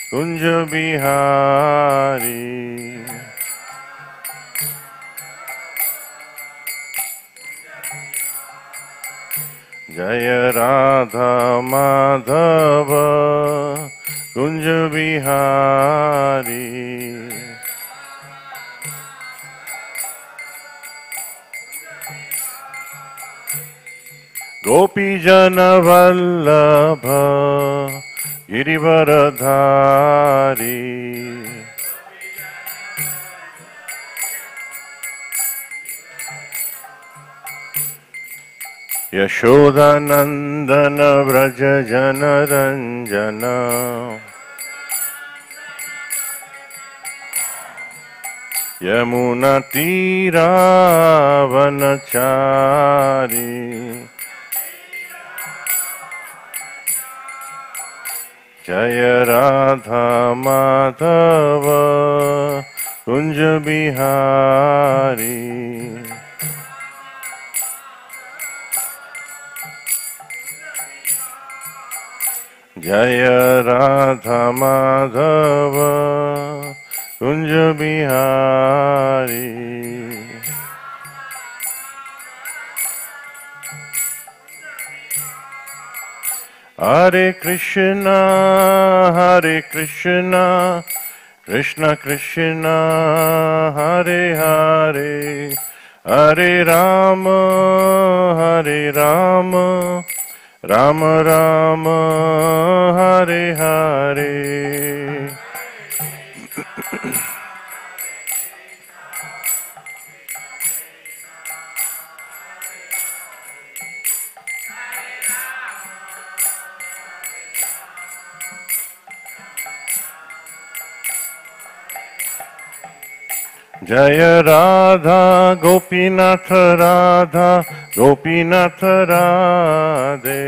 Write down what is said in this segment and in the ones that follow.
कुंज बिहारी। जय राधा माधव कुंज बिहारी। गोपी जन वल्लभ गिरिवरधारी। यशोदानंदन व्रज जन रंजन। यमुना तीरावनचारी। जय राधा माधव कुंज बिहारी। जय राधा माधव कुंज बिहारी। हरे कृष्णा कृष्ण कृष्ण हरे हरे, हरे राम राम राम हरे हरे। जय राधा गोपीनाथ राधा गोपीनाथ राधे।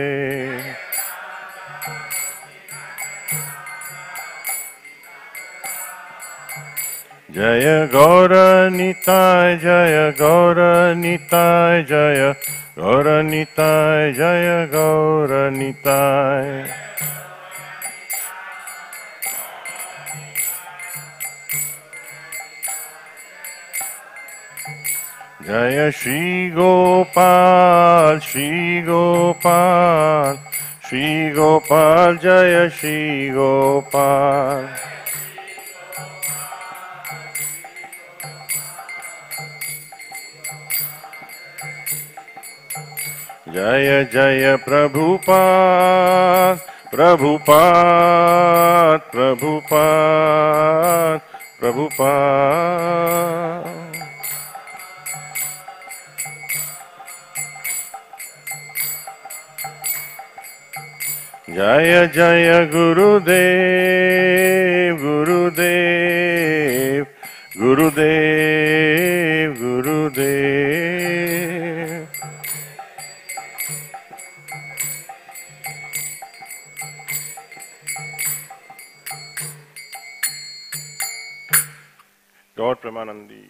जय गौर निताय जय गौर निताय जय गौर निताय जय गौर निताय। जय श्री गोपाल जय श्री गोपाल। जय जय प्रभुपाद प्रभुपाद। जय जय गुरुदेव गुरुदेव गुरुदेव गुरुदेव। गौर प्रेमानंदी।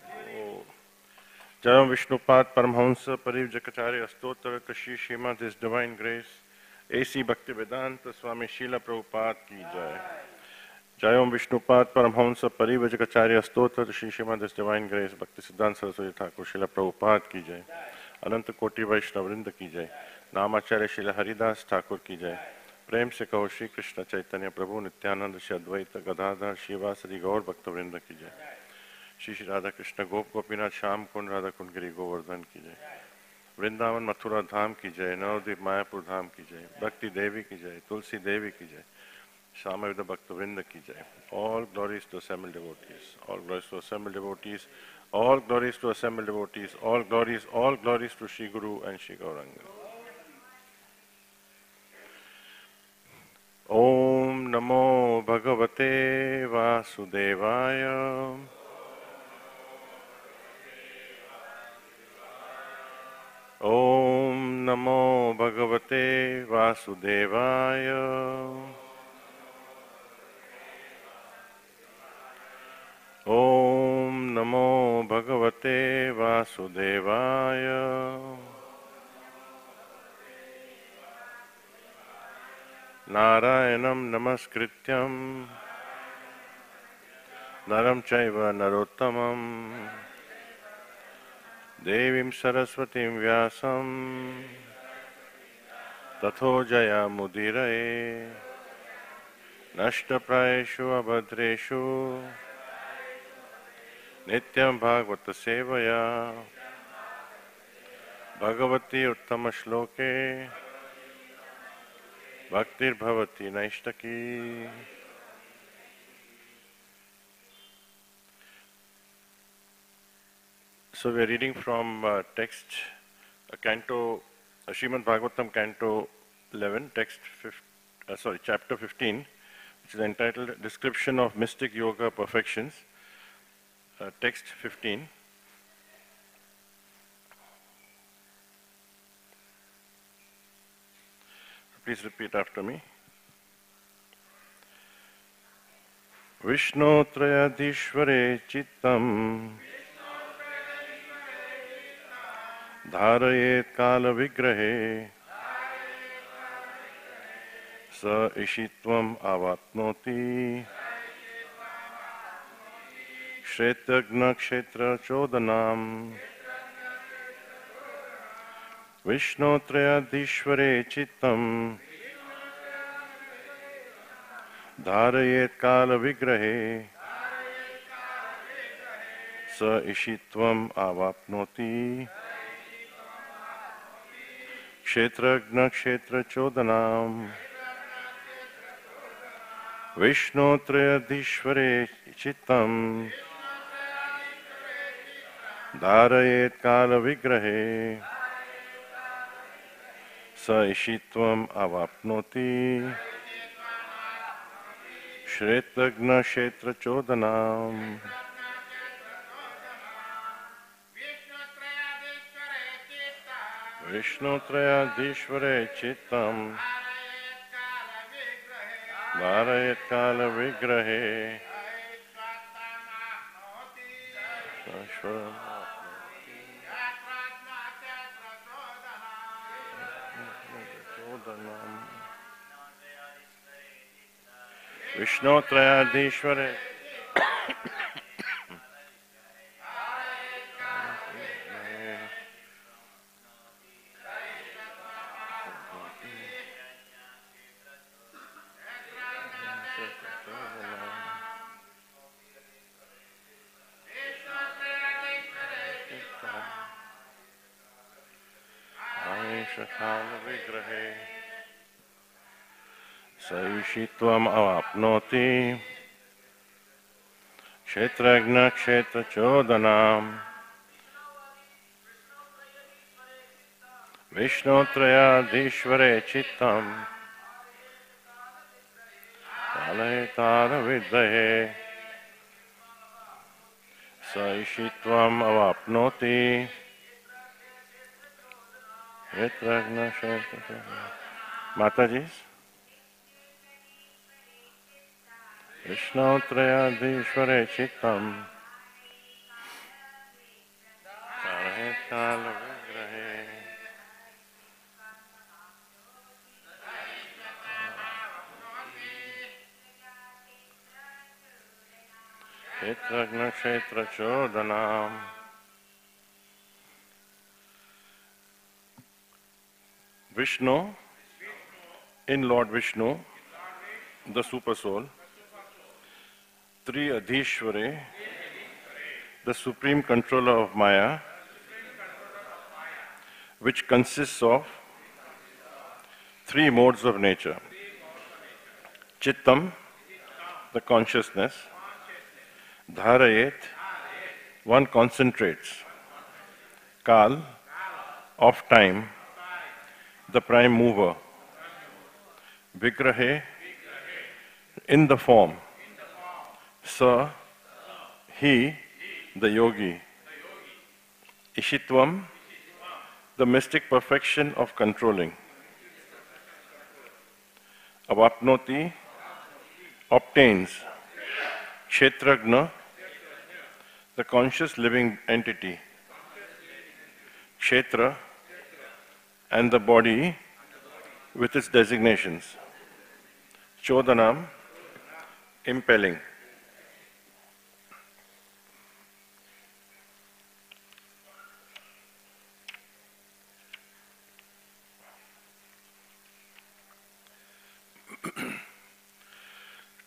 जय विष्णुपाद परमहंस परिव्रजकाचार्य स्तोत्र कृषि Srimad his divine grace AC भक्ति वेदांत स्वामी शीला प्रभुपाद की जय। जय ओम विष्णुपाद परमहंस परिव्रजकाचार्य स्तोत्र Sri Srimad his divine grace Bhaktisiddhanta Saraswati Thakur Sheila Prabhupada की जय। अनंत कोटि वैष्णव वृंद की जय। नामाचार्य शीला हरिदास ठाकुर की जय। प्रेम से कहो श्री कृष्ण चैतन्य प्रभु नित्यानंद श्री अद्वैत गदाधर शिवासरी गौर भक्त वृंद की जय। श्री श्री राधा कृष्ण गोपीनाथ श्याम कुंड राधा कुंड गिरी गोवर्धन की जय। वृंदावन मथुरा धाम की जय। नवद्वीप मायापुर धाम की जय। भक्ति देवी की जय। तुलसी देवी की जय। श्यामविद भक्त वृंद की जय। All glories to assembled devotees. All glories to assembled devotees. All glories to assembled devotees. All glories to Shri Guru and Shri Gauranga. Om Namo Bhagavate Vasudevaya. Om Namo Bhagavate Vasudevaya. Om Namo Bhagavate Vasudevaya. Narayanam Namaskrityam Naram Chaiva Narottamam Devim Saraswatim Vyasam Tatho Jaya Mudiraye Nashtaprayeshu Abhadreshu Nityam Bhagavata Sevaya Bhagavati Uttama Shloke Bhaktir Bhavati Naishtaki. So we are reading from text, canto, Srimad Bhagavatam, canto 11, chapter 15, which is entitled Description of Mystic Yoga Perfections, text 15. Please repeat after me. Vishnu Trayadishvare Chittam Dharayet Kala Vigrahe Sa Ishitvam Avatnoti Kshetragna Kshetra Chodanam Vishnu Trayadishvare Chittam Dharayet Kala Vigrahe Sa Ishitvam Avapnoti Kshetragna Kshetra Chodanam Vishnu Trayadishvare Chittam Dharayet Kala Vigrahe Sa Ishitvam Avapnoti Kshetragna Kshetra Chodanam. Vishnu Trayadishvare Chittam Dharayet Kala Vigrahe Vishnu Trayadishvare Kala Vigrahe Saishitvam Avapnoti Kshetragna Kshetra Chodanam Vishnu Trayadishvare Chittam Kalayatara Vidahe Saishitvam Avapnoti Kshetragna Kshetra Chodanam. Mataji's Vishnu Trayadishvare Chittam Dharayet Kala Vigrahe Kshetragna Kshetra Chodanam. Vishnu, in Lord Vishnu, the Super Soul, Triyadhishvare, the Supreme Controller of Maya, which consists of three modes of nature. Chittam, the consciousness. Dharayet, one concentrates. Kal, of time, the prime mover. Vigrahe, in the form. Sa, he, the yogi. Ishitvam, the mystic perfection of controlling. Avapnoti, obtains. Kshetragna, the conscious living entity. Kshetra, and the body with its designations. Chodanam, impelling.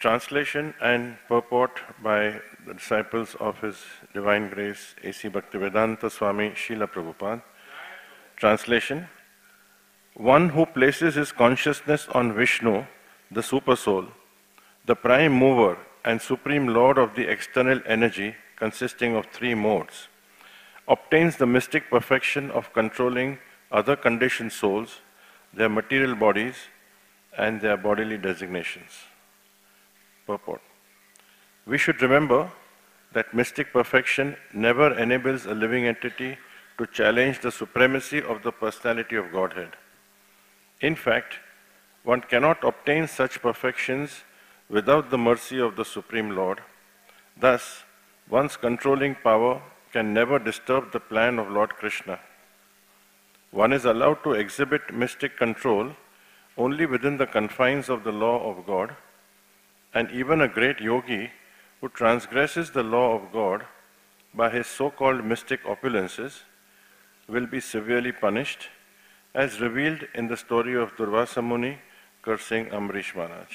Translation and purport by the disciples of His Divine Grace A.C. Bhaktivedanta Swami Srila Prabhupada. Translation: one who places his consciousness on Vishnu, the Supersoul, the prime mover and supreme lord of the external energy consisting of three modes, obtains the mystic perfection of controlling other conditioned souls, their material bodies, and their bodily designations. Purport: we should remember that mystic perfection never enables a living entity to challenge the supremacy of the personality of Godhead. In fact, one cannot obtain such perfections without the mercy of the Supreme Lord. Thus, one's controlling power can never disturb the plan of Lord Krishna. One is allowed to exhibit mystic control only within the confines of the law of God, and even a great yogi who transgresses the law of God by his so-called mystic opulences will be severely punished, as revealed in the story of Durvasa Muni cursing Amrish Maharaj.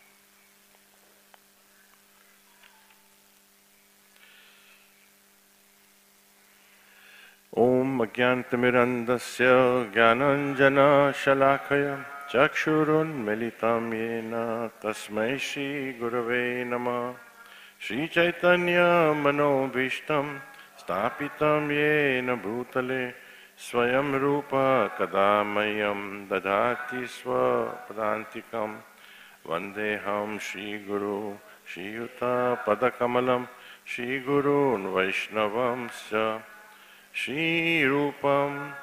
Om Agyantamirandasya Gyananjana Shalakaya Chakshurun Melitam Yena Tasmai Shri Gurave Namah Shri Chaitanya Manobhishtam Stapitam Yena Bhutale Swayam Rupa Kadamayam Dadati Swapadantikam Vandeham Shri Guru Shri Yuta Padakamalam Shri Gurun Vaishnavam Sya Shri Rupam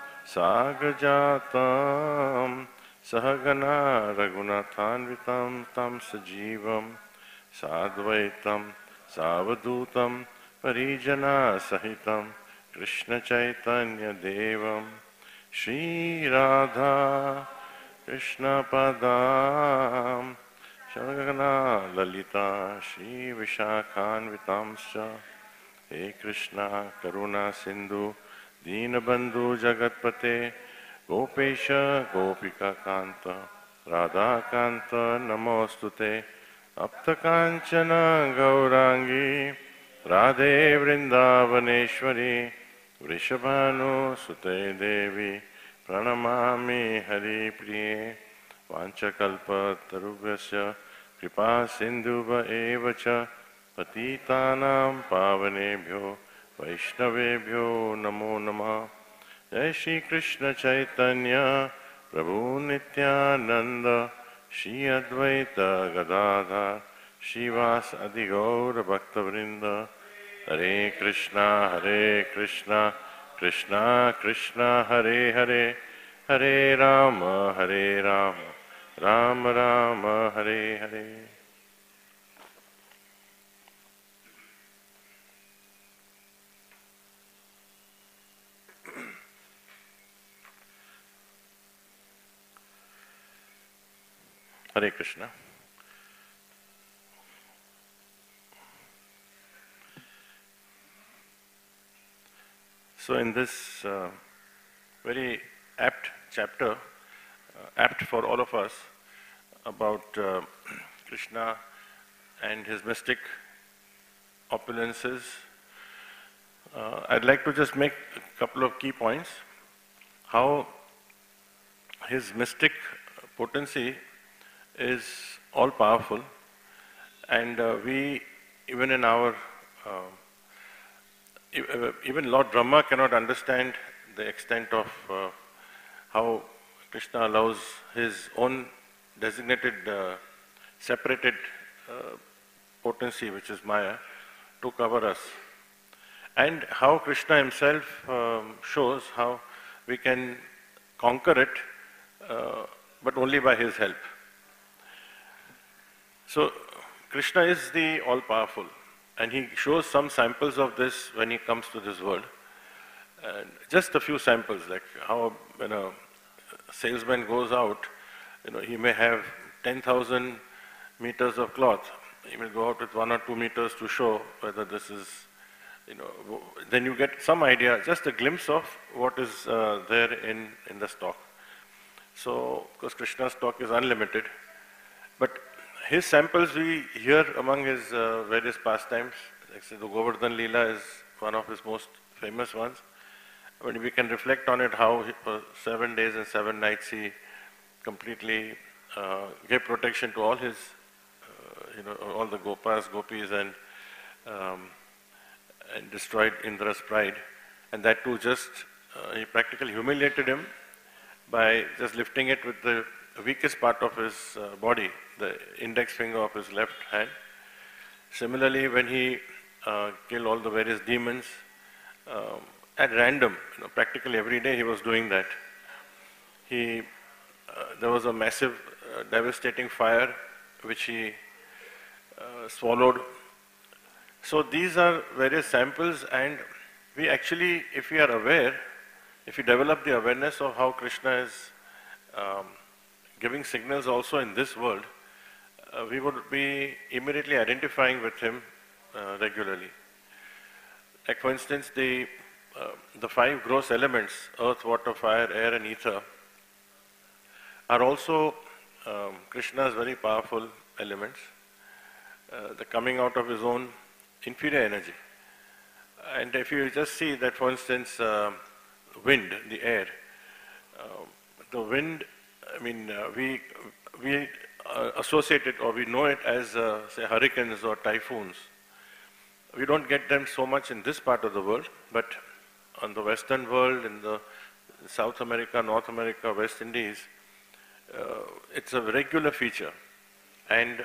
Sagajatam Sahagana Raghunathanvitam Tam Sajivam Sadvaitam Savadutam Parijana Sahitam Krishna Chaitanya Devam Shri Radha Krishna Padam Shagana Lalita Shri Vishakhanvitamscha. He Krishna Karuna Sindhu Deenabandhu Jagatpate Gopesha Gopika Kanta Radha Kanta Namostute Apta Kanchana Gaurangi Radhe Vrindavaneshwari Vrishabhanu Sute Devi Pranamami Hari Priye Vanchakalpa Tarubhyasya Kripa Sindhuva Evacha Patitanam Pavanebhyo Vaishnavebhyo Namo Namah. Jai Shri Krishna Chaitanya Prabhu Nityananda Shri Advaita Gadadhar Shivas Adigaura Bhaktavrinda. Hare Krishna Krishna Krishna Hare Hare, Hare Rama Rama Rama Hare Hare. Hare Krishna. So in this very apt chapter, apt for all of us, about Krishna and his mystic opulences, I'd like to just make a couple of key points. How his mystic potency is all-powerful, and we, even in our, even Lord Brahma cannot understand the extent of how Krishna allows his own designated, separated potency, which is Maya, to cover us. And how Krishna himself shows how we can conquer it, but only by his help. So, Krishna is the all-powerful, and he shows some samples of this when he comes to this world. And just a few samples, like how when a salesman goes out, he may have 10,000 meters of cloth. He will go out with 1 or 2 meters to show whether this is, then you get some idea, just a glimpse of what is there in the stock. So, because Krishna's stock is unlimited, but his samples we hear among his various pastimes. Like say, the Govardhan Leela is one of his most famous ones. When we can reflect on it, how for 7 days and 7 nights he completely gave protection to all his, all the Gopas, Gopis, and destroyed Indra's pride. And that too just, he practically humiliated him by just lifting it with the weakest part of his body, the index finger of his left hand. Similarly, when he killed all the various demons, at random, practically every day he was doing that. There was a massive, devastating fire which he swallowed. So these are various samples, and we actually, if we are aware, if we develop the awareness of how Krishna is giving signals also in this world, we would be immediately identifying with him regularly. Like for instance, the 5 gross elements, earth, water, fire, air and ether, are also Krishna's very powerful elements. The coming out of his own inferior energy. And if you just see that, for instance, wind, the air, the wind, we associate it or we know it as, say, hurricanes or typhoons. We don't get them so much in this part of the world, but on the Western world, in the South America, North America, West Indies, it's a regular feature. And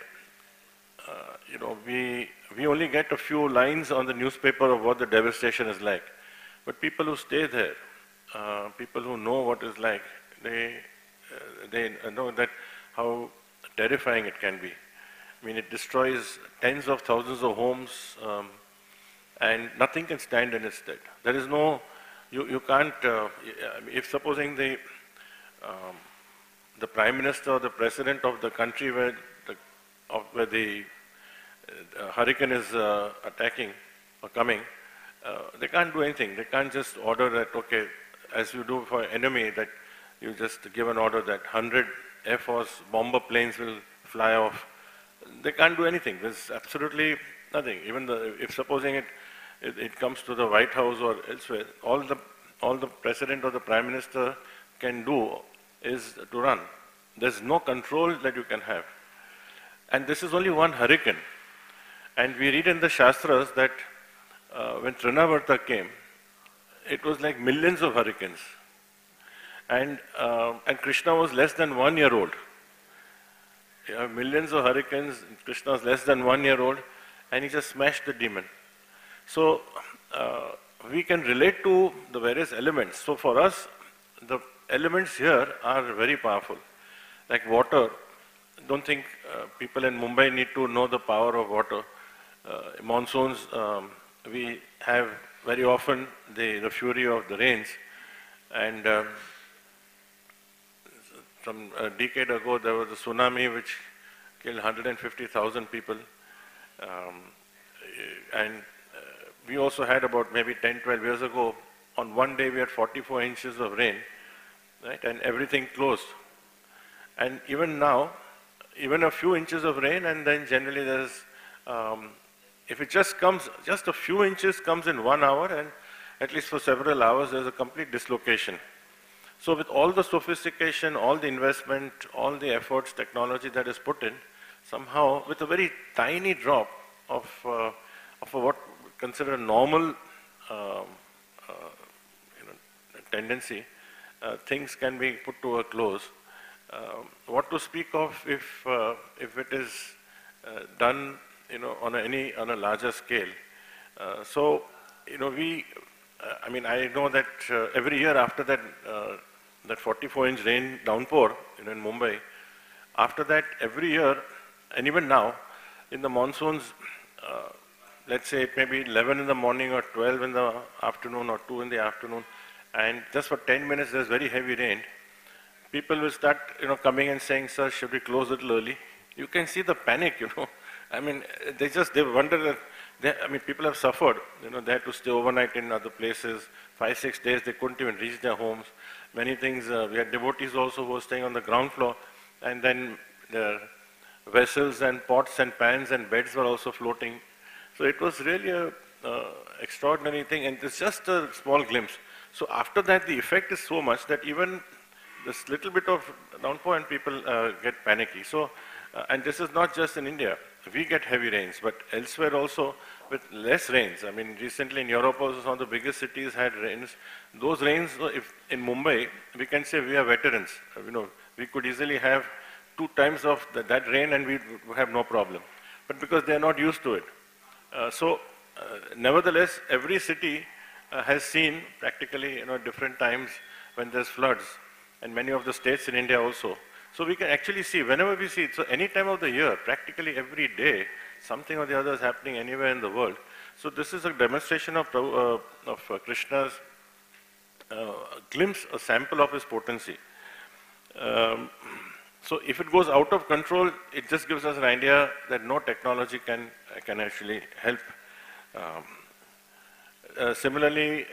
we only get a few lines on the newspaper of what the devastation is like. But people who stay there, people who know what it's like, they know that how terrifying it can be. It destroys tens of thousands of homes, and nothing can stand in its stead. There is no, you can't, if supposing the Prime Minister or the President of the country where the hurricane is attacking or coming, they can't do anything. They can't just order that, okay, as you do for enemy, that you just give an order that 100 Air Force bomber planes will fly off. They can't do anything. There's absolutely nothing. Even if supposing it comes to the White House or elsewhere, all the President or the Prime Minister can do is to run. There's no control that you can have. And this is only one hurricane. And we read in the Shastras that when Trinavarta came, it was like millions of hurricanes. And Krishna was less than 1 year old. You have millions of hurricanes, Krishna was less than 1 year old, and he just smashed the demon. So we can relate to the various elements. So for us, the elements here are very powerful. Like water, don't think people in Mumbai need to know the power of water. Monsoons, we have very often the fury of the rains, and some a decade ago there was a tsunami which killed 150,000 people, and we also had about maybe 10-12 years ago, on one day we had 44 inches of rain, right, and everything closed. And even now, even a few inches of rain, and then generally there's, if it just comes, just a few inches comes in 1 hour, and at least for several hours there's a complete dislocation. So with all the sophistication, all the investment, all the efforts, technology that is put in, somehow with a very tiny drop of what considered a normal tendency, things can be put to a close. What to speak of if it is done, on a larger scale. So, I know that every year after that 44-inch rain downpour, in Mumbai, after that every year, and even now, in the monsoons, let's say it may be 11 in the morning or 12 in the afternoon or 2 in the afternoon, and just for 10 minutes there's very heavy rain. People will start, coming and saying, "Sir, should we close it early?" You can see the panic, they wonder that, people have suffered, they had to stay overnight in other places, 5-6 days, they couldn't even reach their homes. Many things, we had devotees also who were staying on the ground floor, and then vessels and pots and pans and beds were also floating. So it was really a extraordinary thing, and it's just a small glimpse. So after that, the effect is so much that even this little bit of downpour and people get panicky. So, and this is not just in India. We get heavy rains, but elsewhere also with less rains. I mean, recently in Europe also some of the biggest cities had rains. Those rains, if in Mumbai, we can say we are veterans. You know, we could easily have 2 times of that rain and we have no problem. But because they are not used to it. Nevertheless, every city has seen practically, you know, different times when there's floods, and many of the states in India also. So we can actually see, whenever we see it, so any time of the year, practically every day, something or the other is happening anywhere in the world. So this is a demonstration of Krishna's glimpse, a sample of his potency. So if it goes out of control, it just gives us an idea that no technology can actually help. Similarly,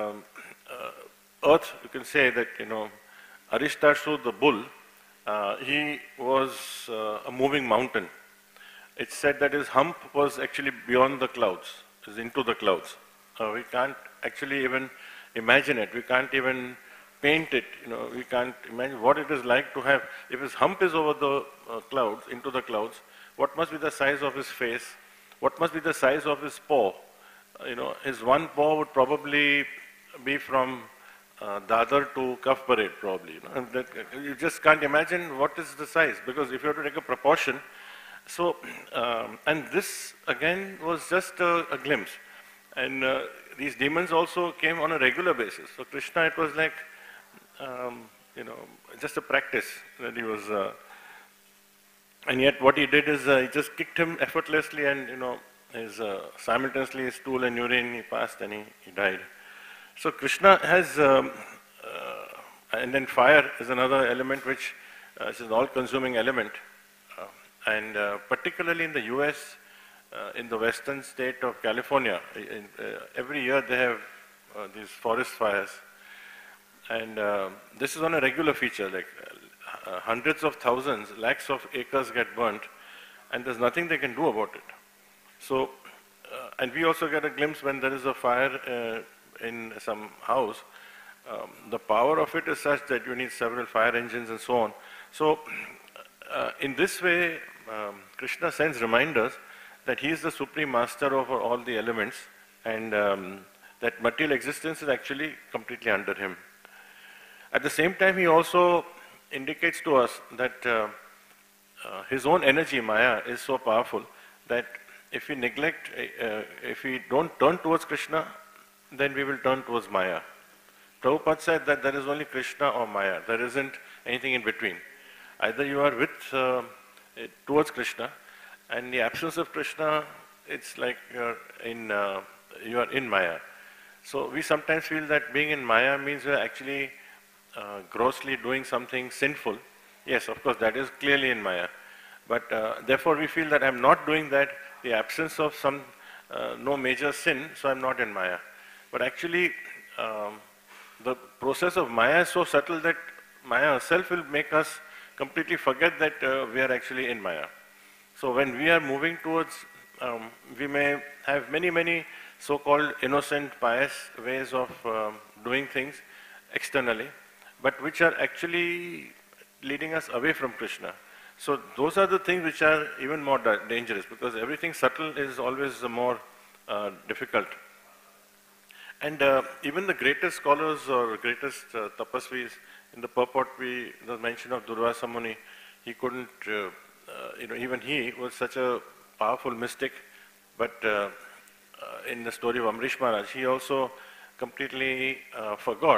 Earth, you can say that, you know, Aristashu the bull, he was a moving mountain. It's said that his hump was actually beyond the clouds, is into the clouds. We can't actually even imagine it. We can't even paint it. You know, we can't imagine what it is like to have. If his hump is over the clouds, into the clouds, what must be the size of his face? What must be the size of his paw? You know, his one paw would probably be from Dadar to Kaf Parade, probably. You know, and that, you just can't imagine what is the size, because if you have to take a proportion. So, and this again was just a glimpse. And these demons also came on a regular basis. So Krishna, it was like, you know, just a practice that he was. And yet what he did is he just kicked him effortlessly, and, you know, his simultaneously his stool and urine, he passed and he died. So Krishna has, and then fire is another element which is an all-consuming element. And particularly in the US, in the western state of California, every year they have these forest fires. And this is on a regular feature, like hundreds of thousands, lakhs of acres get burnt, and there's nothing they can do about it. So, and we also get a glimpse when there is a fire in some house. The power of it is such that you need several fire engines and so on. So, in this way, Krishna sends reminders that he is the supreme master over all the elements, and that material existence is actually completely under him. At the same time, he also indicates to us that his own energy, Maya, is so powerful that if we neglect, if we don't turn towards Krishna, then we will turn towards Maya. Prabhupada said that there is only Krishna or Maya. There isn't anything in between. Either you are with towards Krishna, and in the absence of Krishna, it's like you are in Maya. So we sometimes feel that being in Maya means we're actually grossly doing something sinful. Yes, of course, that is clearly in Maya. But therefore we feel that I'm not doing that, the absence of some, no major sin, so I'm not in Maya. But actually, the process of Maya is so subtle that Maya herself will make us completely forget that we are actually in Maya. So when we are moving towards, we may have many so-called innocent, pious ways of doing things externally, but which are actually leading us away from Krishna. So those are the things which are even more dangerous, because everything subtle is always more difficult. And even the greatest scholars or greatest tapasvis, in the purport the mention of Durvasa Muni, he couldn't, you know, even he was such a powerful mystic, but in the story of Amrish Maharaj, he also completely forgot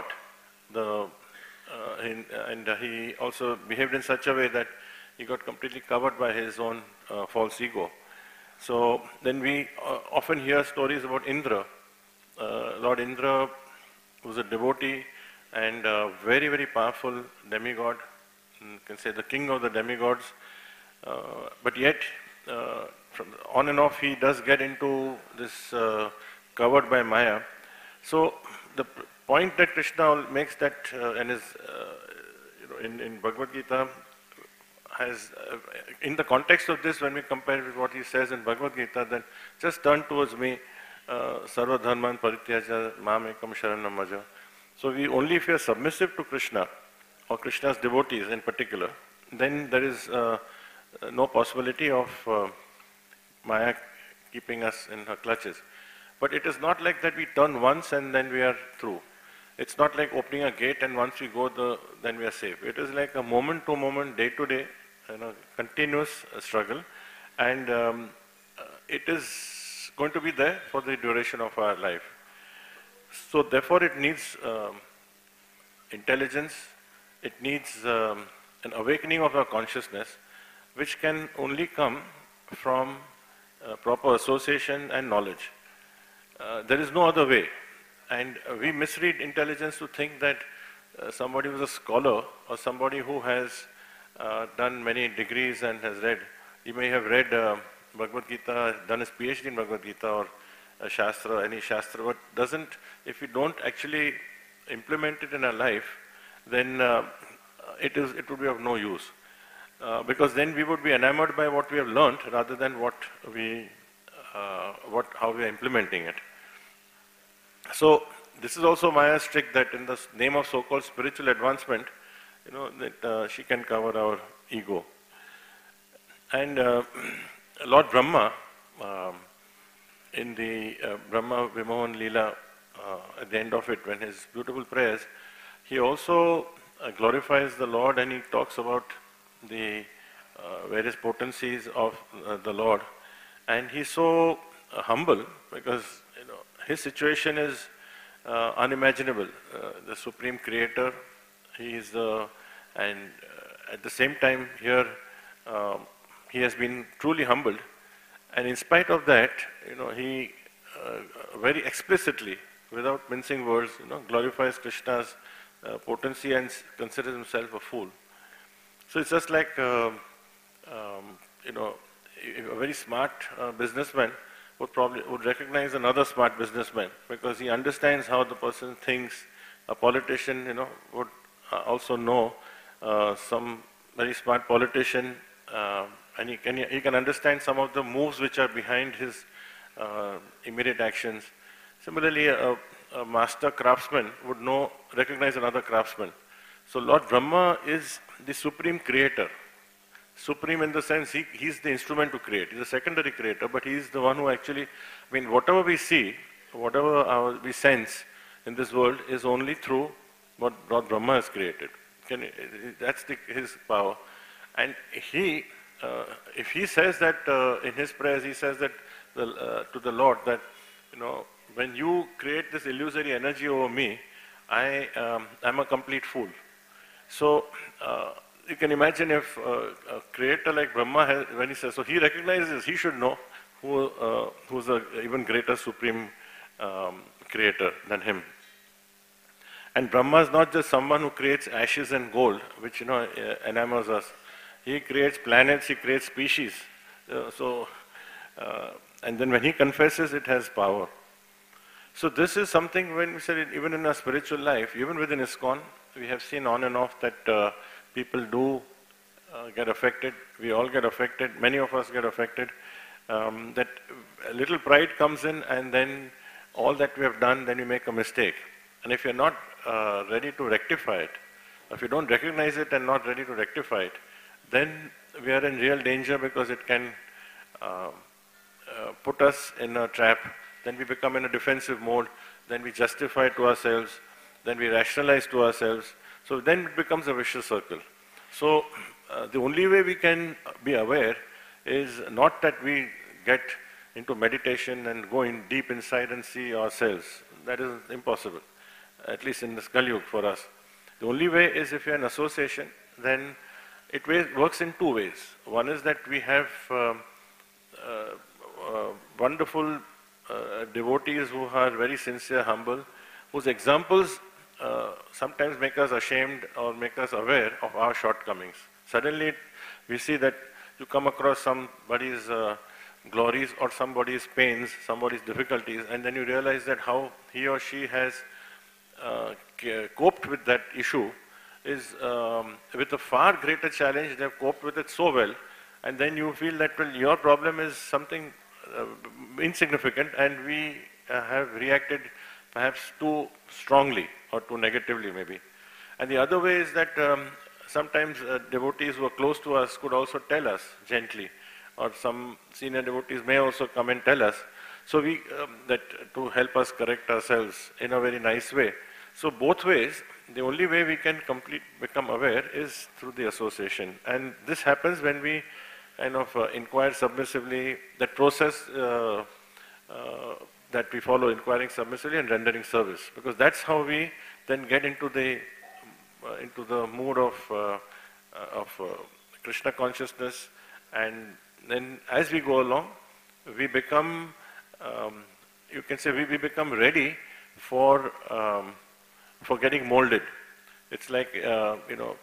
and he also behaved in such a way that he got completely covered by his own false ego. So then we often hear stories about Indra. Lord Indra was a devotee and a very powerful demigod, you can say the king of the demigods, but yet from on and off he does get into this covered by Maya. So the point that Krishna makes that and is, you know, in Bhagavad Gita, has, in the context of this, when we compare with what he says in Bhagavad Gita, then just turn towards me, sarva dharman parityaja mam ekam sharanam maja. So we only if we are submissive to Krishna, or Krishna's devotees in particular, then there is no possibility of Maya keeping us in her clutches. But it is not like that we turn once and then we are through. It's not like opening a gate and once we go, then we are safe. It is like a moment to moment, day to day, continuous struggle, and it is going to be there for the duration of our life. So therefore it needs intelligence, it needs an awakening of our consciousness, which can only come from proper association and knowledge. There is no other way. And we misread intelligence to think that somebody who's a scholar or somebody who has done many degrees and has read, he may have read Bhagavad Gita, done his PhD in Bhagavad Gita or Shastra, any Shastra, but doesn't, if we don't actually implement it in our life, then it would be of no use. Because then we would be enamored by what we have learned rather than how we are implementing it. So this is also Maya's trick, that in the name of so-called spiritual advancement, that she can cover our ego. And Lord Brahma, in the Brahma Vimohan Leela, at the end of it, when his beautiful prayers, he also glorifies the Lord, and he talks about the various potencies of the Lord. And he's so humble because his situation is unimaginable. The Supreme Creator, he is and at the same time here he has been truly humbled, and in spite of that, he very explicitly, without mincing words, glorifies Krishna's potency and considers himself a fool. So it's just like a very smart businessman would recognize another smart businessman because he understands how the person thinks. A politician, would also know some very smart politician, and he can understand some of the moves which are behind his immediate actions. Similarly, a master craftsman would recognize another craftsman. So Lord Brahma is the supreme creator. Supreme in the sense he's the instrument to create. He's a secondary creator, but he's the one who actually, whatever we see, whatever we sense in this world is only through what Lord Brahma has created. That's his power. And if he says that in his prayers, he says that to the Lord that, when you create this illusory energy over me, I'm a complete fool. So you can imagine if a creator like Brahma, when he says, so he recognizes, he should know who's an even greater supreme creator than him. And Brahma is not just someone who creates ashes and gold, which enamors us. He creates planets, he creates species. And then when he confesses, it has power. So this is something, when we said it, even in our spiritual life, even within ISKCON, we have seen on and off that people do get affected. We all get affected. Many of us get affected. That a little pride comes in, and then all that we have done, then we make a mistake. And if you're not ready to rectify it, if you don't recognize it and not ready to rectify it, then we are in real danger because it can put us in a trap. Then we become in a defensive mode. Then we justify to ourselves. Then we rationalize to ourselves. So then it becomes a vicious circle. So the only way we can be aware is not that we get into meditation and go in deep inside and see ourselves. That is impossible, at least in this Kali Yuga for us. The only way is if you're in association, then it works in two ways. One is that we have wonderful devotees who are very sincere, humble, whose examples sometimes make us ashamed or make us aware of our shortcomings. Suddenly we see that you come across somebody's glories or somebody's pains, somebody's difficulties, and then you realize that how he or she has coped with that issue is with a far greater challenge, they have coped with it so well, and then you feel that, well, your problem is something insignificant, and we have reacted perhaps too strongly or too negatively maybe. And the other way is that sometimes devotees who are close to us could also tell us gently, or some senior devotees may also come and tell us, so we that to help us correct ourselves in a very nice way. So both ways, the only way we can become aware is through the association, and this happens when we kind of inquire submissively. That process that we follow, inquiring submissively and rendering service, because that's how we then get into the mood of Krishna consciousness, and then as we go along, we become, you can say, we become ready for getting molded. It's like a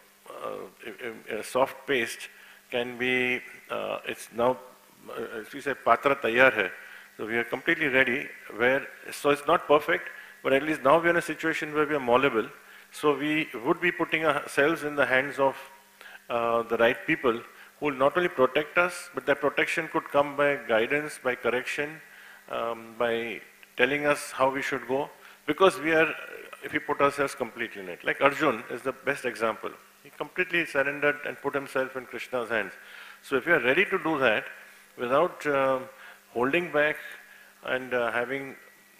soft paste can be. It's now, as we say, patra tayyar hai. So we are completely ready. So it's not perfect, but at least now we are in a situation where we are malleable. So we would be putting ourselves in the hands of the right people who will not only protect us, but that protection could come by guidance, by correction, by telling us how we should go. Because if we put ourselves completely in it. Like Arjun is the best example. He completely surrendered and put himself in Krishna's hands. So if you are ready to do that without holding back and having,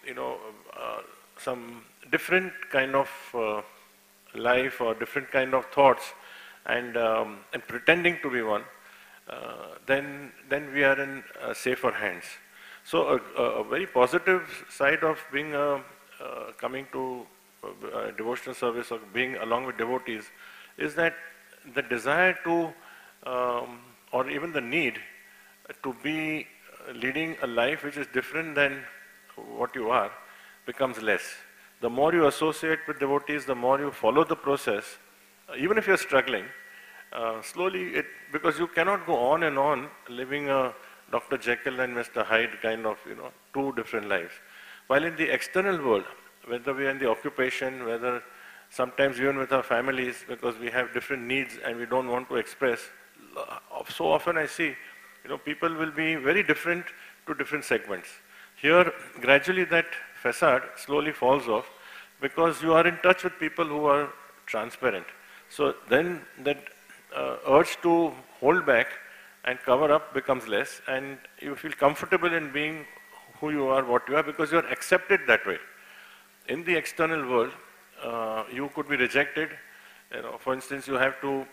some different kind of life or different kind of thoughts and pretending to be one, then we are in safer hands. So a very positive side of being coming to devotional service or being along with devotees is that the desire to or even the need to be leading a life which is different than what you are becomes less. The more you associate with devotees, the more you follow the process, even if you're struggling, slowly because you cannot go on and on living a Dr. Jekyll and Mr. Hyde kind of, two different lives. While in the external world, whether we are in the occupation, whether sometimes even with our families, because we have different needs and we don't want to express, so often I see, people will be very different to different segments. Here, gradually that facade slowly falls off because you are in touch with people who are transparent. So then that urge to hold back and cover up becomes less, and you feel comfortable in being who you are, what you are, because you are accepted that way. In the external world, you could be rejected. For instance, you have to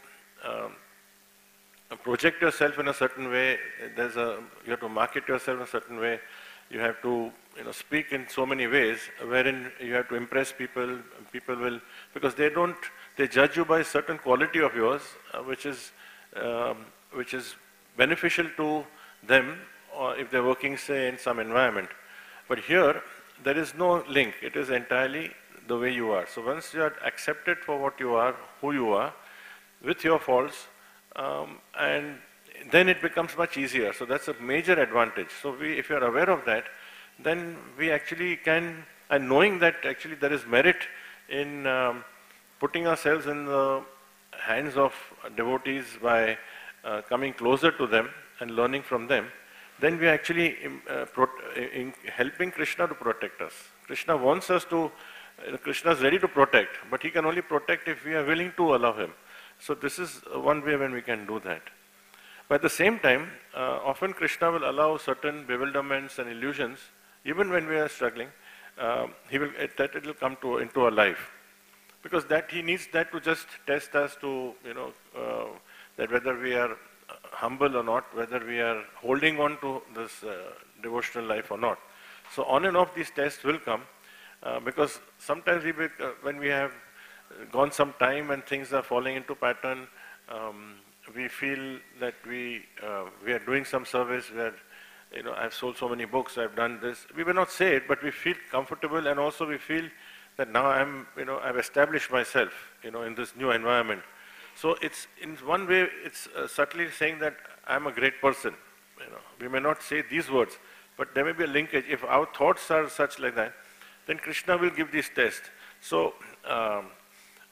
project yourself in a certain way. You have to market yourself in a certain way. You have to, speak in so many ways, wherein you have to impress people. People will, because they judge you by a certain quality of yours, which is beneficial to them, or if they're working, say, in some environment. But here, there is no link. It is entirely the way you are. So once you are accepted for what you are, who you are, with your faults, and then it becomes much easier. So that's a major advantage. So if you are aware of that, then we actually can, and knowing that actually there is merit in putting ourselves in the hands of devotees by coming closer to them and learning from them, then we are actually helping Krishna to protect us. Krishna wants us to, Krishna is ready to protect, but he can only protect if we are willing to allow him. So this is one way when we can do that. But at the same time, often Krishna will allow certain bewilderments and illusions, even when we are struggling, it will come into our life. Because he needs that to just test us to, that whether we are humble or not, whether we are holding on to this devotional life or not. So on and off these tests will come, because sometimes when we have gone some time and things are falling into pattern, we feel that we are doing some service where, I've sold so many books, I've done this. We will not say it, but we feel comfortable, and also we feel that now I've established myself, in this new environment. So it's, in one way, it's subtly saying that I'm a great person. We may not say these words, but there may be a linkage. If our thoughts are such like that, then Krishna will give these tests. So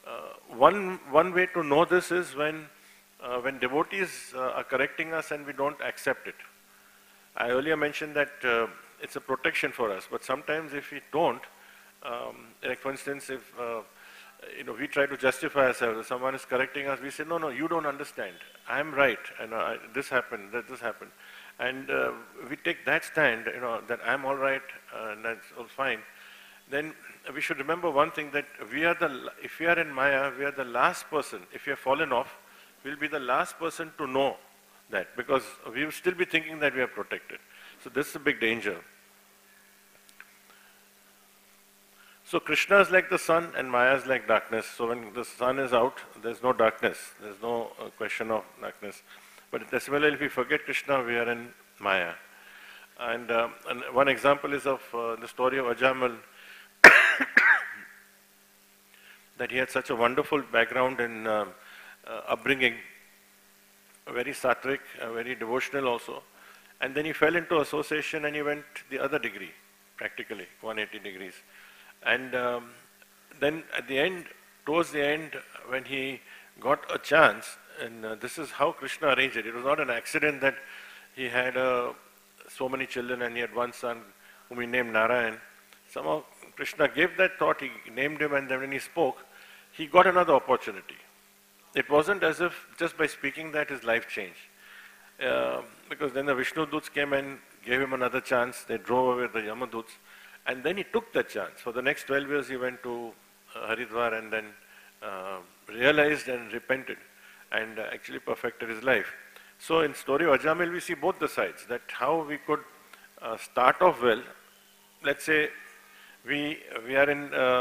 One way to know this is when devotees are correcting us and we don't accept it. I earlier mentioned that it's a protection for us, but sometimes if we don't, like for instance, if we try to justify ourselves, if someone is correcting us, we say, no, you don't understand. I'm right, and this happened, this happened. And we take that stand, that I'm all right, and that's all fine. Then we should remember one thing, that if we are in Maya, we are the last person. If we have fallen off, we'll be the last person to know that, because we will still be thinking that we are protected. So this is a big danger. So Krishna is like the sun and Maya is like darkness. So when the sun is out, there's no darkness. There's no question of darkness. But similarly, if we forget Krishna, we are in Maya. And one example is of the story of Ajamal, that he had such a wonderful background in upbringing, very sattvic, very devotional also. And then he fell into association and he went the other degree, practically, 180 degrees. And then at the end, towards the end, when he got a chance, and this is how Krishna arranged it. It was not an accident that he had so many children and he had one son whom he named Narayan. Somehow Krishna gave that thought, he named him, and then when he spoke, he got another opportunity. It wasn't as if just by speaking that his life changed. Because then the Vishnu Doots came and gave him another chance. They drove away the Yamadoots. And then he took that chance. For the next 12 years he went to Haridwar and then realized and repented and actually perfected his life. So in story of Ajamil we see both the sides, that how we could start off well. Let's say we are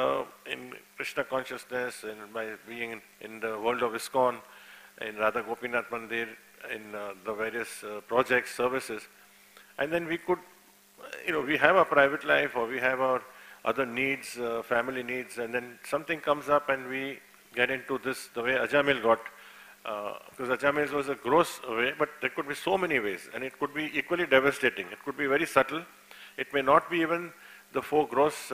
in Krishna consciousness, and by being in the world of ISKCON, in Radha Gopinath Mandir, in the various projects, services, and then we could, we have our private life or we have our other needs, family needs, and then something comes up and we get into this, the way Ajamil got, because Ajamil was a gross way, but there could be so many ways, and it could be equally devastating. It could be very subtle. It may not be even the 4 gross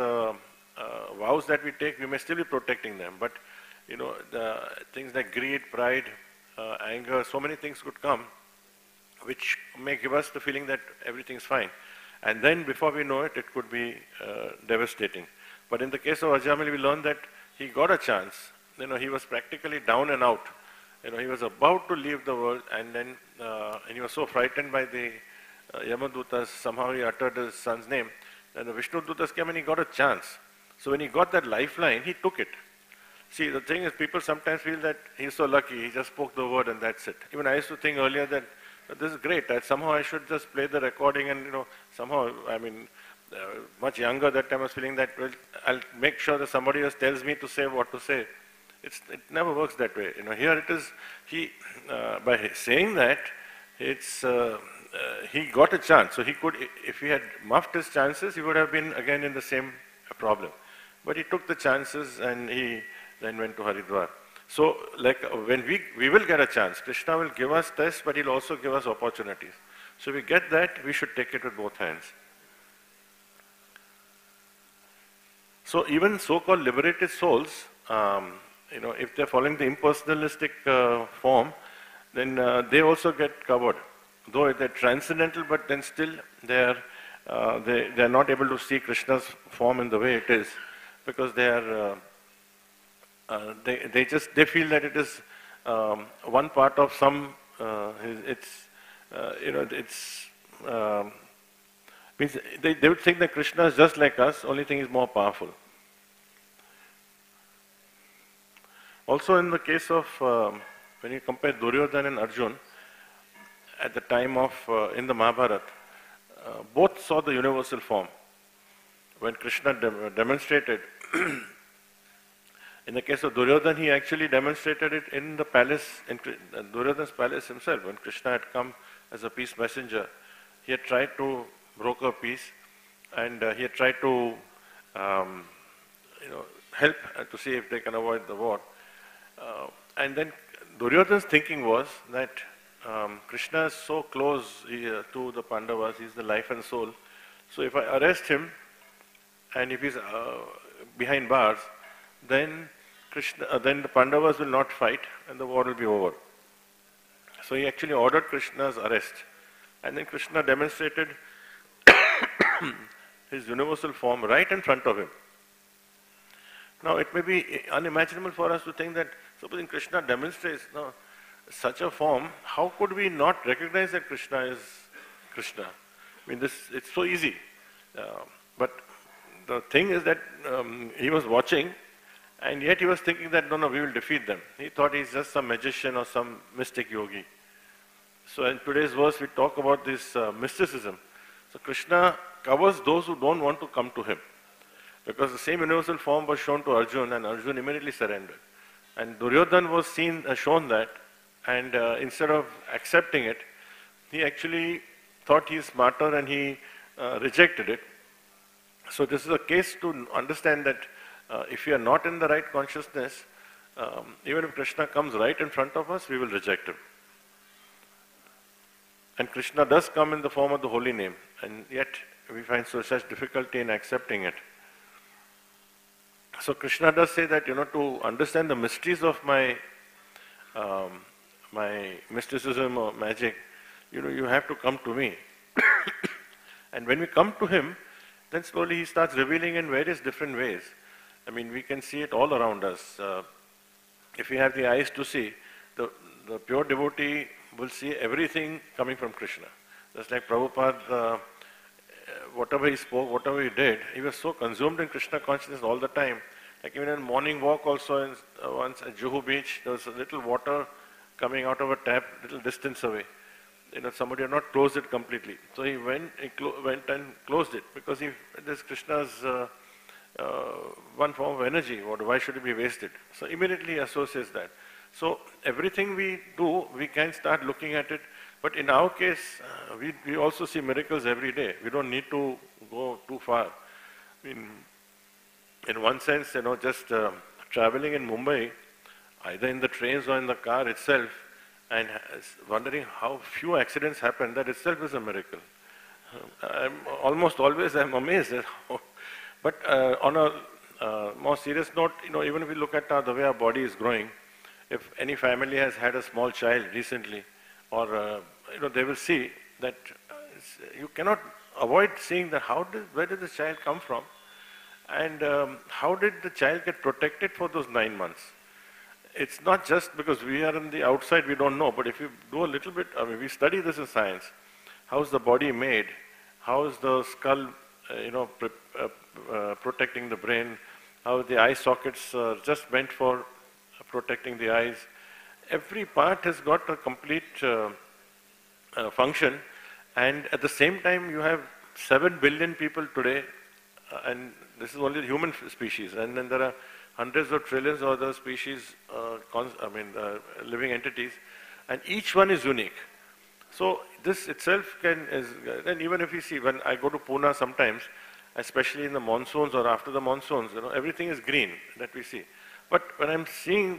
vows that we take, we may still be protecting them, but the things like greed, pride, anger, so many things could come which may give us the feeling that everything's fine. And then before we know it, it could be devastating. But in the case of Ajamil, we learned that he got a chance. He was practically down and out. He was about to leave the world, and then and he was so frightened by the Yamadutas, somehow he uttered his son's name. And the Vishnu Dutas came and he got a chance. So when he got that lifeline, he took it. See, the thing is, people sometimes feel that he's so lucky, he just spoke the word and that's it. Even I used to think earlier that this is great, that somehow I should just play the recording and, somehow, much younger that time I was feeling that, well, I'll make sure that somebody else tells me to say what to say. It never works that way. Here it is, by saying that, he got a chance. So he could, if he had muffed his chances, he would have been again in the same problem. But he took the chances and he then went to Haridwar. So like when we will get a chance, Krishna will give us tests, but he'll also give us opportunities. So if we get that, we should take it with both hands. So even so-called liberated souls, if they're following the impersonalistic form, then they also get covered. Though they're transcendental, but then still they're not able to see Krishna's form in the way it is, because they feel that it is one part of some. Means they would think that Krishna is just like us. Only thing is more powerful. Also, in the case of when you compare Duryodhana and Arjun, at the time of in the Mahabharata, both saw the universal form. When Krishna demonstrated, in the case of Duryodhana, he actually demonstrated it in the palace, in Duryodhana's palace himself. When Krishna had come as a peace messenger, he had tried to broker peace, and he had tried to help to see if they can avoid the war. And then Duryodhana's thinking was that Krishna is so close to the Pandavas, he's the life and soul. So if I arrest him, and if he's behind bars, then then the Pandavas will not fight and the war will be over. So he actually ordered Krishna's arrest. And then Krishna demonstrated his universal form right in front of him. Now it may be unimaginable for us to think that supposing Krishna demonstrates such a form, how could we not recognize that Krishna is Krishna? I mean, it's so easy. But the thing is that he was watching, and yet he was thinking that, no, we will defeat them. He thought he's just some magician or some mystic yogi. So in today's verse, we talk about this mysticism. So Krishna covers those who don't want to come to him. Because the same universal form was shown to Arjuna, and Arjuna immediately surrendered. And Duryodhana was shown that, and instead of accepting it, he actually thought he's smarter and he rejected it. So this is a case to understand that if we are not in the right consciousness, even if Krishna comes right in front of us, we will reject him. And Krishna does come in the form of the holy name, and yet we find such difficulty in accepting it. So Krishna does say that, to understand the mysteries of my mysticism or magic, you have to come to me. And when we come to him, then slowly he starts revealing in various different ways. I mean, we can see it all around us. If we have the eyes to see, the pure devotee will see everything coming from Krishna. Just like Prabhupada, whatever he spoke, whatever he did, he was so consumed in Krishna consciousness all the time. Like even in morning walk also, once at Juhu Beach, there was a little water coming out of a tap, little distance away. Somebody had not closed it completely. So he went and closed it, because this Krishna's one form of energy. Why should it be wasted? So immediately he associates that. So everything we do, we can start looking at it. But in our case, we also see miracles every day. We don't need to go too far. I mean, in one sense, just traveling in Mumbai, either in the trains or in the car itself, and wondering how few accidents happen, that itself is a miracle. Almost always I'm amazed at how. But on a more serious note, even if we look at the way our body is growing, if any family has had a small child recently, or they will see that you cannot avoid seeing that where did the child come from, and how did the child get protected for those 9 months. It's not just because we are on the outside, we don't know, but if you do a little bit, we study this in science. How is the body made? How is the skull, protecting the brain? How the eye sockets just meant for protecting the eyes? Every part has got a complete function, and at the same time you have 7 billion people today, and this is only the human species, and then there are hundreds of trillions of other species, living entities, and each one is unique. So this itself and even if you see, when I go to Pune sometimes, especially in the monsoons or after the monsoons, everything is green that we see. But when I'm seeing,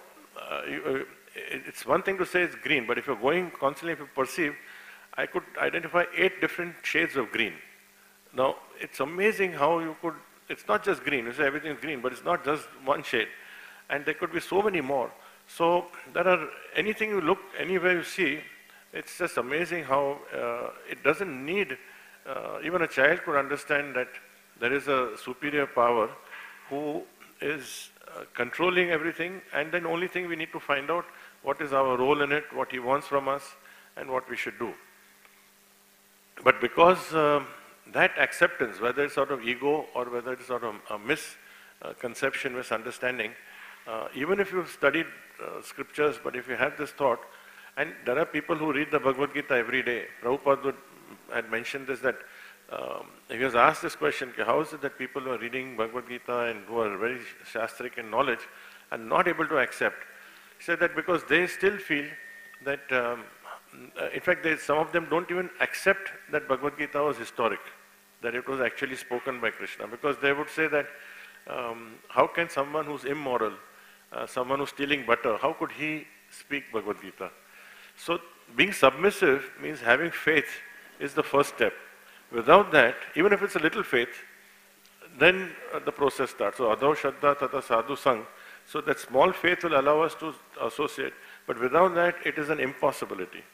it's one thing to say it's green, but if you're going constantly, if you perceive, I could identify 8 different shades of green. Now, it's amazing how you could, it's not just green, you say everything is green, but it's not just one shade. And there could be so many more. So anything you look, anywhere you see, it's just amazing how it doesn't need, even a child could understand that there is a superior power who is controlling everything, and then only thing we need to find out what is our role in it, what he wants from us, and what we should do. But because that acceptance, whether it's out of ego or whether it's out of a misconception, misunderstanding, even if you've studied scriptures, but if you have this thought, and there are people who read the Bhagavad Gita every day. Prabhupada had mentioned this, that he was asked this question, how is it that people who are reading Bhagavad Gita and who are very shastric in knowledge are not able to accept? He said that because they still feel that, in fact, some of them don't even accept that Bhagavad Gita was historic, that it was actually spoken by Krishna, because they would say that how can someone who's immoral, someone who's stealing butter, how could he speak Bhagavad Gita? So being submissive means having faith is the first step. Without that, even if it's a little faith, then the process starts. So adho shraddha tata sadhu sang. So that small faith will allow us to associate. But without that, it is an impossibility.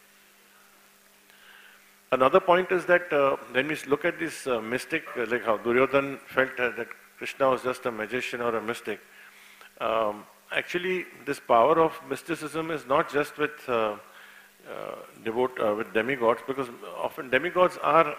Another point is that when we look at this mystic, like how Duryodhan felt that Krishna was just a magician or a mystic, actually this power of mysticism is not just with with demigods, because often demigods are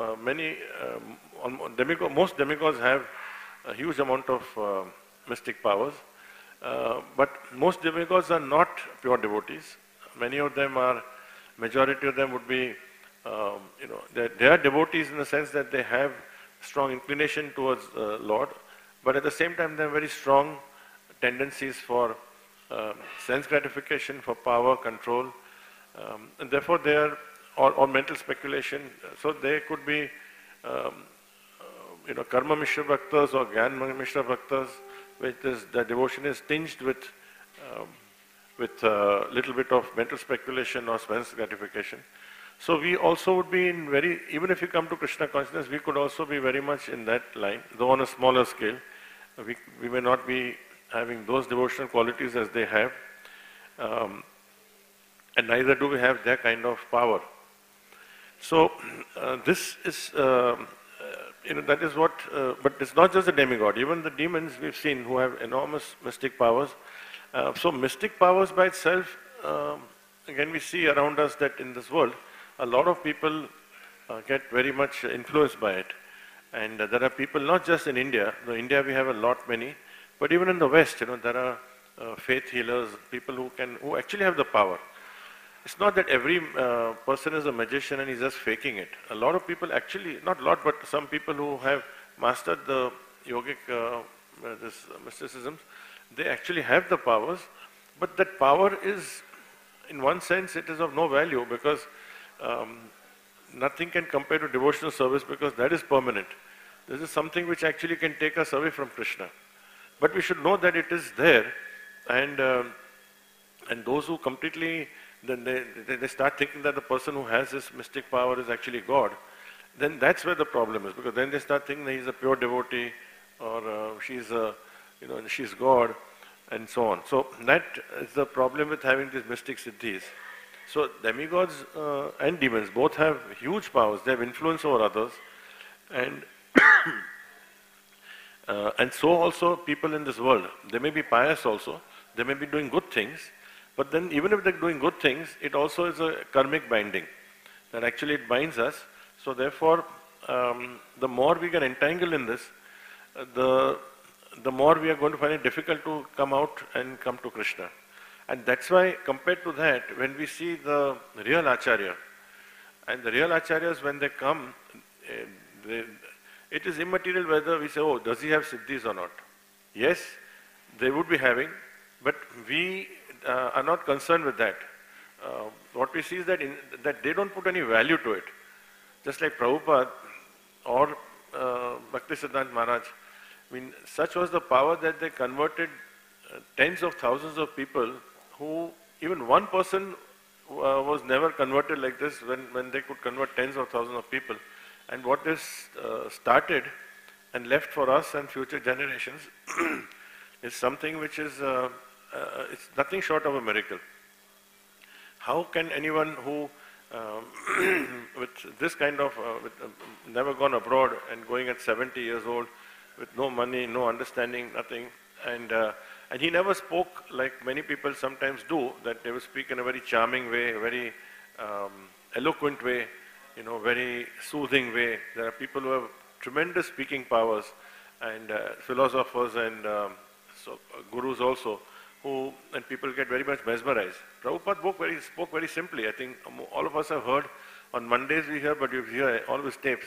most demigods have a huge amount of mystic powers, but most demigods are not pure devotees. Many of them are, majority of them would be, they are devotees in the sense that they have strong inclination towards Lord, but at the same time they have very strong tendencies for sense gratification, for power, control, and therefore they are, or mental speculation. So they could be, karma mishra bhaktas or gyan mishra bhaktas, which is, the devotion is tinged with a little bit of mental speculation or sense gratification. So we also would be in very, even if you come to Krishna consciousness, we could also be very much in that line, though on a smaller scale. We may not be having those devotional qualities as they have, and neither do we have their kind of power. So this is, that is what, but it's not just a demigod. Even the demons we've seen who have enormous mystic powers. So mystic powers by itself, again we see around us that in this world, a lot of people get very much influenced by it. And there are people, not just in India, in India we have a lot many, but even in the West, there are faith healers, people who actually have the power. It's not that every person is a magician and he's just faking it. A lot of people actually, not a lot, but some people who have mastered the yogic mysticisms, they actually have the powers, but that power is, in one sense, it is of no value, because nothing can compare to devotional service, because that is permanent. This is something which actually can take us away from Krishna. But we should know that it is there, and those who completely, then they start thinking that the person who has this mystic power is actually God, then that's where the problem is, because then they start thinking that he's a pure devotee, or she's God, and so on. So that is the problem with having these mystic siddhis. So demigods and demons both have huge powers. They have influence over others, and and so also people in this world. They may be pious also. They may be doing good things, but then even if they're doing good things, it also is a karmic binding, that actually it binds us. So therefore, the more we get entangled in this, the more we are going to find it difficult to come out and come to Krishna. And that's why, compared to that, when we see the real Acharya, and the real Acharyas, when they come, it is immaterial whether we say, oh, does he have siddhis or not? Yes, they would be having, but we are not concerned with that. What we see is that, that they don't put any value to it. Just like Prabhupada or Bhaktisiddhanta Maharaj, I mean, such was the power that they converted tens of thousands of people who, even one person was never converted like this when they could convert tens of thousands of people. And what this started and left for us and future generations is something which is, it's nothing short of a miracle. How can anyone who, with this kind of, never gone abroad and going at 70 years old, with no money, no understanding, nothing, and he never spoke like many people sometimes do, that they will speak in a very charming way, very eloquent way, very soothing way. There are people who have tremendous speaking powers, and philosophers and gurus also, and people get very much mesmerized. Prabhupada spoke very simply. I think all of us have heard, on Mondays we hear, but you hear all his tapes.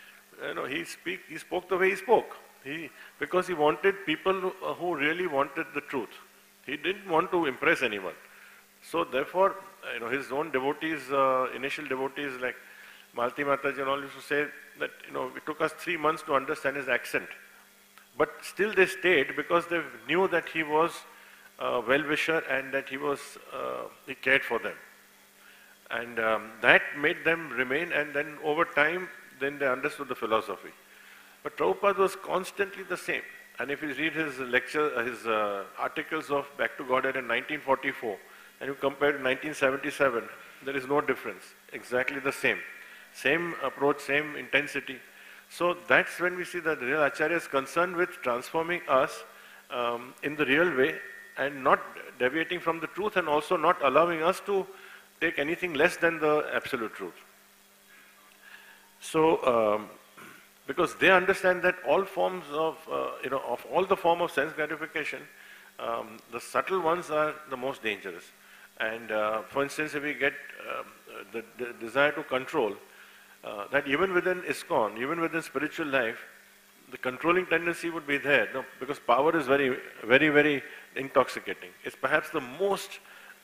He spoke the way he spoke. Because he wanted people who really wanted the truth. He didn't want to impress anyone. So therefore, his own devotees, initial devotees like Malti Mataji and all used to say that, it took us 3 months to understand his accent. But still they stayed because they knew that he was a well-wisher and that he cared for them. And that made them remain, and then over time, then they understood the philosophy. But Prabhupada was constantly the same. and if you read his lecture, his articles of Back to Godhead in 1944, and you compare to 1977, there is no difference. Exactly the same. Same approach, same intensity. So that's when we see that the real Acharya is concerned with transforming us in the real way and not deviating from the truth, and also not allowing us to take anything less than the absolute truth. So, because they understand that all forms of, of all the form of sense gratification, the subtle ones are the most dangerous. And for instance, if we get the desire to control, that even within ISKCON, even within spiritual life, the controlling tendency would be there, because power is very, very, very intoxicating. It's perhaps the most,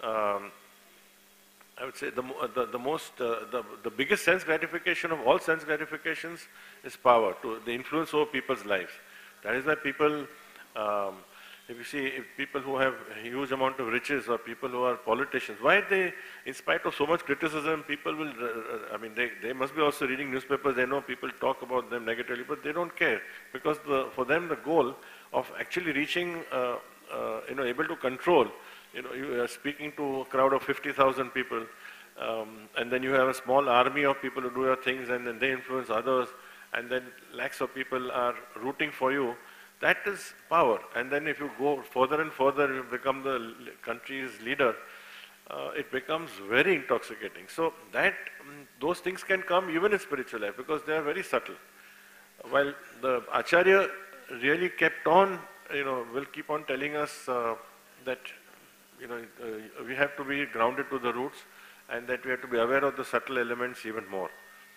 I would say, the biggest sense gratification of all sense gratifications is power, to the influence over people's lives. That is why people, if you see people who have a huge amount of riches, or people who are politicians, why they, in spite of so much criticism, people will, they must be also reading newspapers, they know people talk about them negatively, but they don't care, because for them the goal of actually reaching, able to control, you are speaking to a crowd of 50,000 people, and then you have a small army of people who do your things, and then they influence others, and then lakhs of people are rooting for you. That is power. And then if you go further and further, you become the country's leader, it becomes very intoxicating. So those things can come even in spiritual life, because they are very subtle. While the Acharya really kept on, will keep on telling us that we have to be grounded to the roots, and that we have to be aware of the subtle elements even more.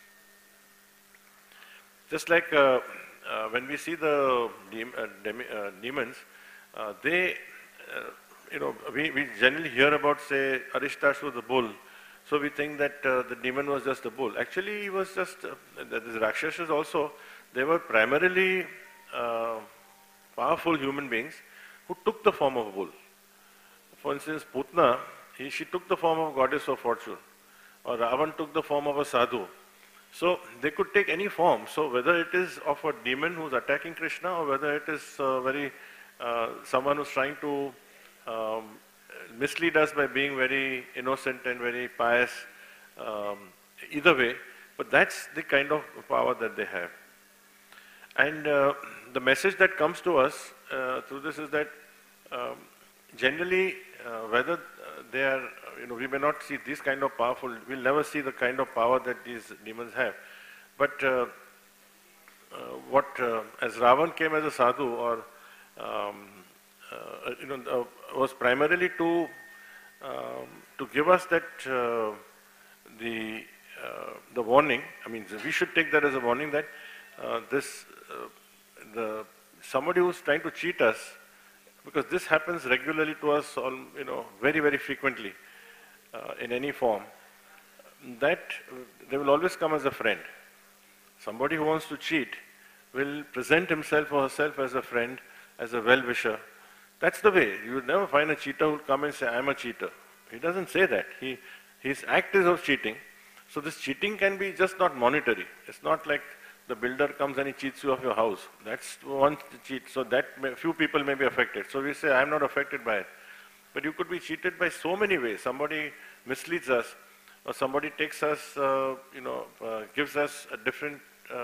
Just like when we see the demons, we generally hear about, say, Arishtashu the bull. So we think that the demon was just a bull. Actually, he was just, the Rakshasas also, they were primarily powerful human beings who took the form of a bull. For instance, Putna, she took the form of goddess of fortune, or Ravan took the form of a sadhu. So they could take any form. So whether it is of a demon who's attacking Krishna, or whether it is someone who's trying to mislead us by being very innocent and very pious, either way, but that's the kind of power that they have. And the message that comes to us through this is that generally, whether they are, we may not see this kind of powerful, we'll never see the kind of power that these demons have. But as Ravan came as a sadhu, or was primarily to give us that the warning. I mean, we should take that as a warning that somebody who's trying to cheat us, because this happens regularly to us, very, very frequently in any form, that they will always come as a friend. Somebody who wants to cheat will present himself or herself as a friend, as a well-wisher. That's the way. You would never find a cheater who will come and say, I'm a cheater. He doesn't say that. His act is of cheating. So this cheating can be just not monetary. It's not like the builder comes and he cheats you of your house. That's one cheat. So that few people may be affected. So we say, I'm not affected by it. But you could be cheated by so many ways. Somebody misleads us, or somebody takes us, gives us a different,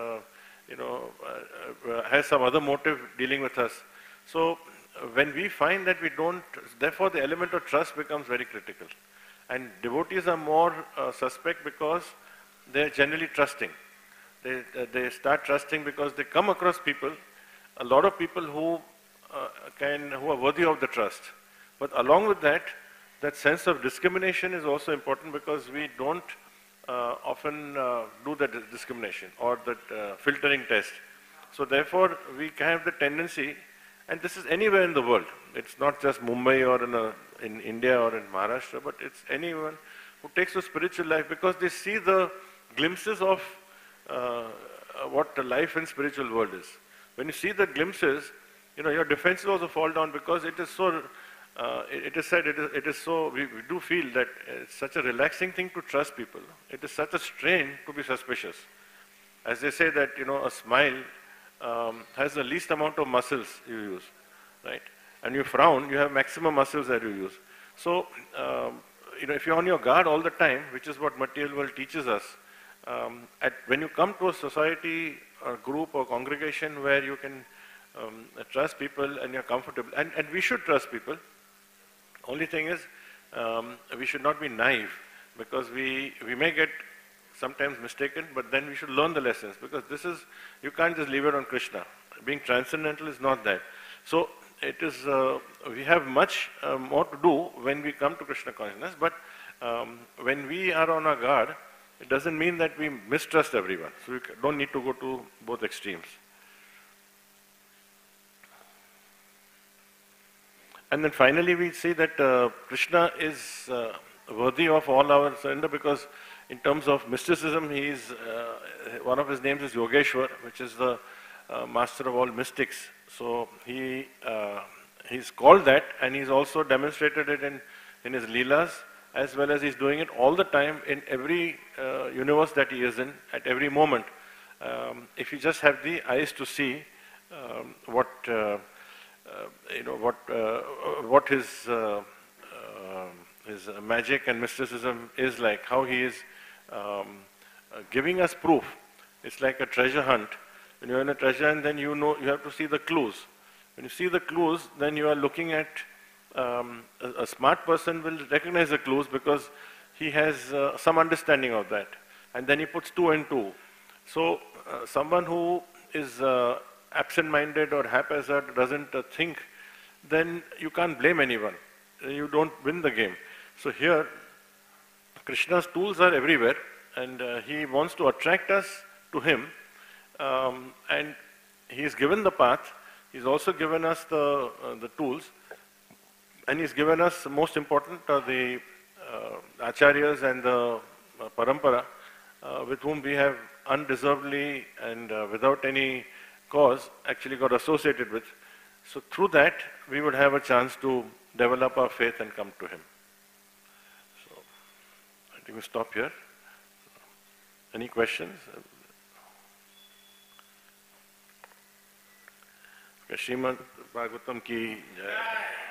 has some other motive dealing with us. So when we find that we don't, therefore the element of trust becomes very critical. And devotees are more suspect because they're generally trusting. They start trusting because they come across people, a lot of people who are worthy of the trust. But along with that, that sense of discrimination is also important, because we don't often do that discrimination or that filtering test. So therefore, we have the tendency, and this is anywhere in the world. It's not just Mumbai or in India or in Maharashtra, but it's anyone who takes to spiritual life because they see the glimpses of what the life in spiritual world is. When you see the glimpses, your defenses also fall down, because it is so, it is said, it is so, we do feel that it's such a relaxing thing to trust people. It is such a strain to be suspicious. As they say that, a smile has the least amount of muscles you use, right? And you frown, you have maximum muscles that you use. So, if you're on your guard all the time, which is what material world teaches us, when you come to a society, or group, or congregation where you can trust people and you're comfortable, and we should trust people. Only thing is, we should not be naive, because we may get sometimes mistaken, but then we should learn the lessons, because you can't just leave it on Krishna. Being transcendental is not that. So it is, we have much more to do when we come to Krishna consciousness, but when we are on our guard, it doesn't mean that we mistrust everyone. So we don't need to go to both extremes. And then finally we see that Krishna is worthy of all our surrender, because in terms of mysticism, one of his names is Yogeshwar, which is the master of all mystics. So he's called that, and he's also demonstrated it in his Leelas, as well as he's doing it all the time in every universe that he is in, at every moment. If you just have the eyes to see what his magic and mysticism is like, how he is giving us proof. It's like a treasure hunt. When you're in a treasure hunt, then you have to see the clues. When you see the clues, then you are looking at, a smart person will recognize the clues because he has some understanding of that. And then he puts 2 and 2. So someone who is absent-minded or haphazard, doesn't think, then you can't blame anyone. You don't win the game. So here, Krishna's tools are everywhere, and he wants to attract us to him, and he's given the path. He's also given us the tools, and he's given us, most important, the acharyas and the parampara, with whom we have undeservedly and without any cause actually got associated with. So through that, we would have a chance to develop our faith and come to him. So I think we stop here. Any questions? Srimad Bhagavatam ki jai.